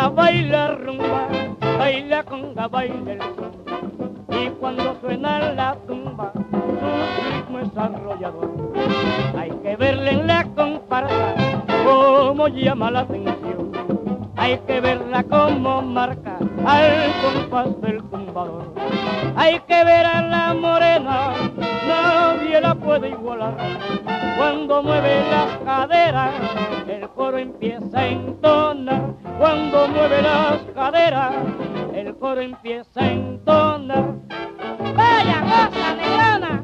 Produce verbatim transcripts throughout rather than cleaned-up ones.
baila rumba, baila conga, baila el son. Y cuando suena la tumba, su ritmo es arrollador. Hay que verle en la comparsa cómo llama la atención. Hay que verla como marca al compás del tumbador. Hay que ver a la morena, nadie la puede igualar. Cuando mueve las caderas, el coro empieza a entonar. Cuando mueve las caderas, el coro empieza a entonar. ¡Vaya, goza, negrona!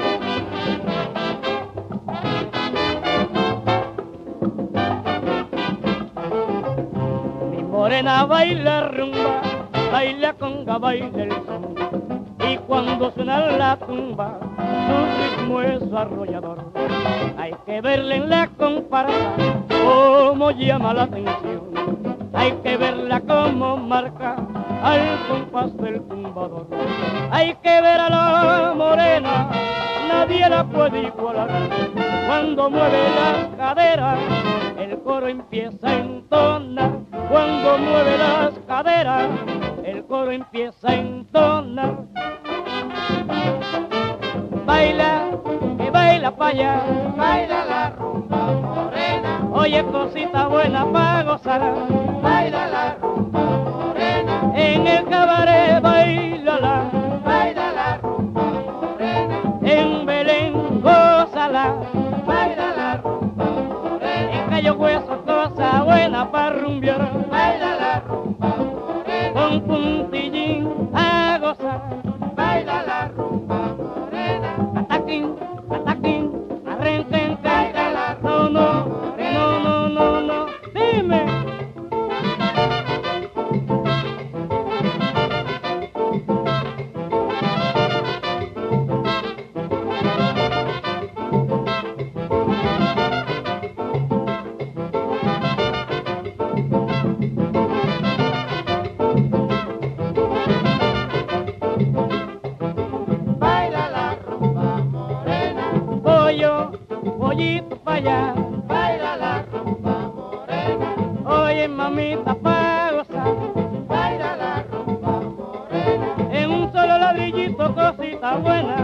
Mi morena baila rumba, baila conga, baila el son. Y cuando suena la tumba, su ritmo es arrollador. Hay que verla en la comparsa cómo llama la atención. Hay que verla como marca al compás del tumbador. Hay que ver a la morena, nadie la puede igualar. Cuando mueve las caderas, el coro empieza a entonar. Cuando mueve las caderas, el coro empieza a entonar. Baila, que baila pa' allá, Baila la rumba morena, oye cosita buena pa' gozar. baila la rumba morena, En el cabaret bailala, baila la rumba morena, en Belén gózala, baila la rumba morena, en Cayo Hueso cosa buena pa' rumbear. baila la rumba morena, Con puntillín a gozar, baila la rumba morena, ataquín, ataquín, arranquen, cáigala, no, no, no, no, no, no, dime. baila la rumba morena, Pollo, pollito pa' allá, baila la rumba morena, oye mamita pa' gozar, baila la rumba morena, en un solo ladrillito cosita buena.